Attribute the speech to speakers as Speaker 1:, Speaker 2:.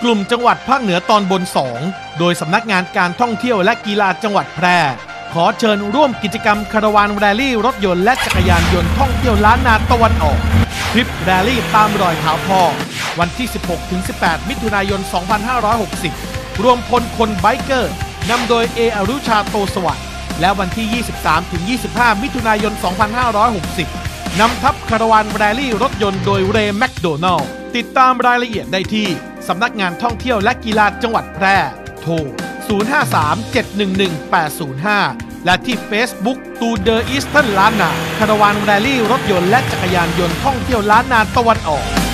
Speaker 1: กลุ่มจังหวัดภาคเหนือตอนบน 2 โดยสำนักงานการท่องเที่ยวและกีฬาจังหวัดแพร่ขอเชิญร่วมกิจกรรมคาราวานแรลลี่รถยนต์และจักรยานยนต์ท่องเที่ยวล้านนาตะวันออกทริปแรลลี่ตามรอยเท้าพ่อวันที่ 16-18 มิถุนายน 2560 รวมพลคนไบเกอร์นำโดยอรุชาโตสวัสดิ์และวันที่ 23-25 มิถุนายน 2560 นำทัพคาราวานแรลลี่รถยนต์โดยเรย์แมคโดนัลด์ติดตามรายละเอียดได้ที่สำนักงานท่องเที่ยวและกีฬาจังหวัดแพร่โทร 053-711-805 และที่ Facebook ตูเดอร์อีสเทิร์นล้านนาคาราวานแรลลี่รถยนต์และจักรยานยนต์ท่องเที่ยวล้านนาตะวันออก